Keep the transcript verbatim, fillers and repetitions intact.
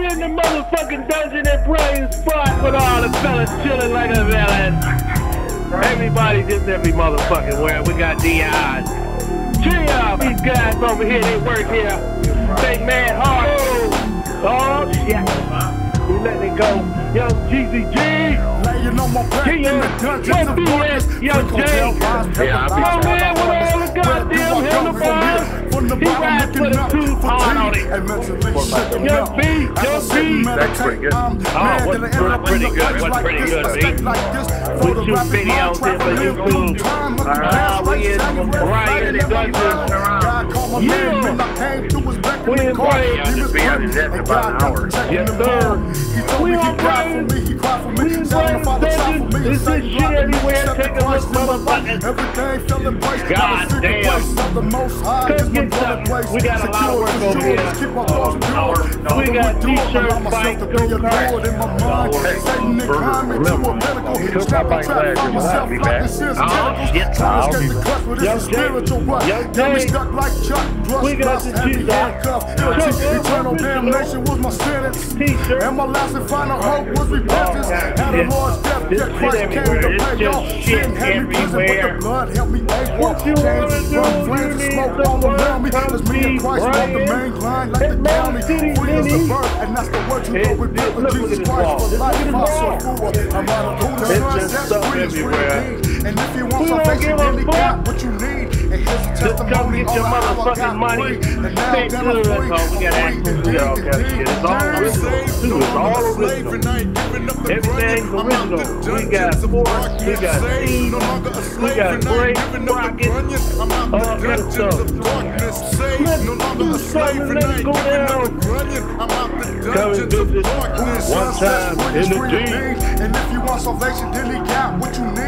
in the motherfucking dungeon at Bryant's spot with all the fellas chilling like a villain. Everybody just every motherfucking where. We got D Is. Cheer up, these guys over here, they work here. They mad hard. Oh, oh shit. We letting it go. Young G Z G. Laying on my back in the dungeons of B R Yan'S, Young J. Yeah, Come on, man, with all the goddamn handlebars. He rides for the two hard on it. Young B, Young B. That's pretty good. Oh, what's pretty good? What's pretty good, B? We shoot videos here for YouTube. Uh, we in Bryant's dungeon. Yeah. We in Bryant's. Just be out in for about an hour. Yes, sir. We on Bryant's. We in Bryant's dungeon. This is shit everywhere. Take a look, motherfucker. God damn. Come get some. We got a lot of work over here. Uh, we got t-shirts, bikes, go-karts. Remember, took my bike last year, but I'll be back. Oh, shit. I'll be back. Young Jay. Young Jay. We got the t-shirts. Eternal damnation was my sentence. T-shirt. And my last and final hope was repentance. Had a Lord's death, yet Christ came to pay off. Sin had me prison, but the blood helped me ache. What you wanna do? Flames and smoke all around me. As me and Christ walk the main line like the county. Free as the bird, and that's the word you go with with Jesus Christ for life. I'm so full. I'm out of cool sun, that's free as free. And if you want salvation, then you got what you need. And here's a Just come get your motherfucking money. Stay good, that's all. We got access to all kind of shit. It's all original, too. It's all original. Everything's original. We got sports, we got steam, we got great rockets, all kind of stuff. Let's do something, let's go down. Come and visit one time in the G. And if you want salvation, then you got what you need.